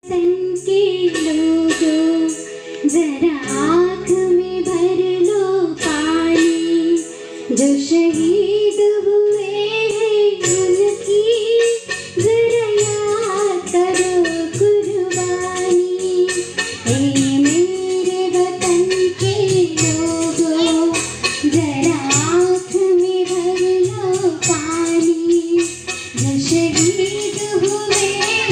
संके लोगो जरा आँख में भर लो पानी जो शहीद हुए हैं उनकी जरा याद करो कुर्बानी ए मेरे वतन के लोगो जरा आँख में भर लो पानी जो शहीद हुए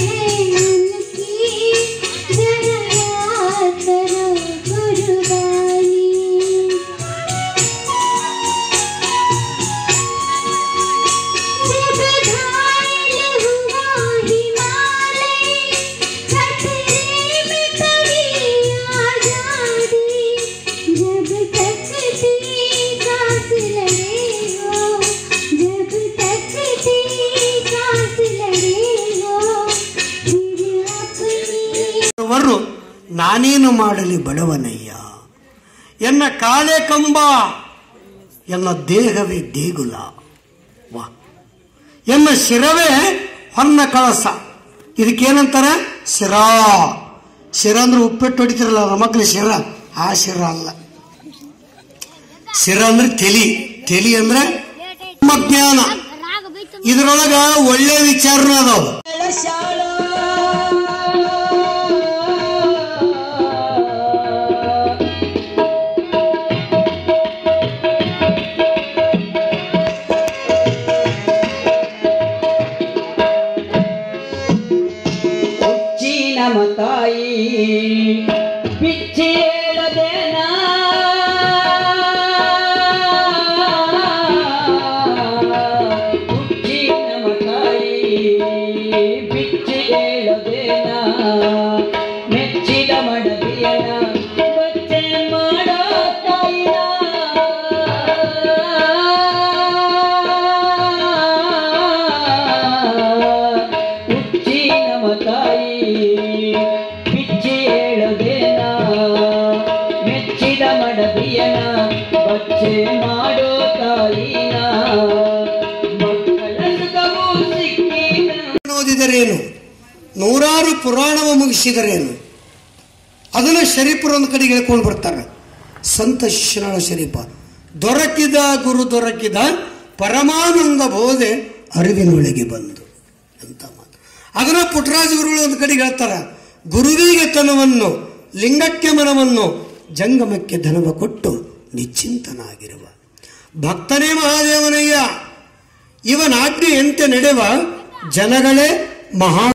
ನಾನೇನು ಮಾಡಲಿ ಬಡವನಯ್ಯ ಎನ್ನ ಕಾಲೆ ಕಂಬ ಎನ್ನ ದೇಹವೇ ದೇಗುಲ ವಾ ಎನ್ನ ಶಿರವೇ ಹೊನ್ನ ಕಳಸ ಇದಕ್ಕೇನಂತಾರೆ ಶಿರ ಶಿರ ಅಂದ್ರೆ ಉಪ್ಪಿಟ್ಟು ಹೊಡಿತಿರಲ್ಲ ಮಕ್ಕಳು ಶಿರ ಆ ಶಿರ ಅಲ್ಲ ಶಿರ ಅಂದ್ರೆ ತೆಲಿ ಅಂದ್ರೆ ಜ್ಞಾನ ಇದರೊಳಗ ಒಳ್ಳೆ ವಿಚಾರನ ಅದಾವ ತಾಯಿ ಬಿಚ್ಚಿ ಹೇಳದೇನ ಹುಚ್ಚಿ ನಮ್ಮ ತಾಯಿ ಬಿಚ್ಚಿ ಹೇಳದೇನ ಮೆಚ್ಚಿದ ಮಡದಿಯನ ಬಚ್ಚೆ ಮಾಡೋ ತಾಯಿನ ಹುಚ್ಚಿ ನಮ್ಮ ತಾಯಿ ಮೆಚ್ಚಿದ ಮಡದಿಯನ ಬಚ್ಚೆ ಮಾಡೋ ತಾಯಿನ ಮಕ್ಕಳ ಸುಖವೂ ಸಿಕ್ಕಿದ ಓದಿದರೇನು ನೂರಾರು ಪುರಾಣವ ಮುಗಿಸಿದರೇನು ಅದನ್ನ ಶರೀಫರು ಒಂದು ಕಡೆಗೆ ಹೇಳ್ಕೊಂಡು ಬರ್ತಾರೆ ಸಂತ ಶಿಶುನಾಳ ಶರೀಫ ದೊರಕಿದ ಗುರು ದೊರಕಿದ ಪರಮಾನಂದ ಬೋಧೆ ಅರಿವಿನೊಳಗೆ ಬಂದು ಅಂತ ಮಾತು ಅದನ್ನ ಪುಟ್ಟರಾಜ ಗುರುಗಳು ಒಂದು ಕಡೆಗೆ ಹೇಳ್ತಾರ ಗುರುವಿಗೆ ತನವನ್ನು ಲಿಂಗಕ್ಕೆ ಮನವನ್ನು ಜಂಗಮಕ್ಕೆ ಧನವ ಕೊಟ್ಟು ನಿಶ್ಚಿಂತನಾಗಿರುವ ಭಕ್ತನೇ ಮಹಾದೇವನಯ್ಯ ಇವನಾಜ್ಞೆಯಂತೆ ನಡೆವ ಜನಗಳೇ ಮಹಾ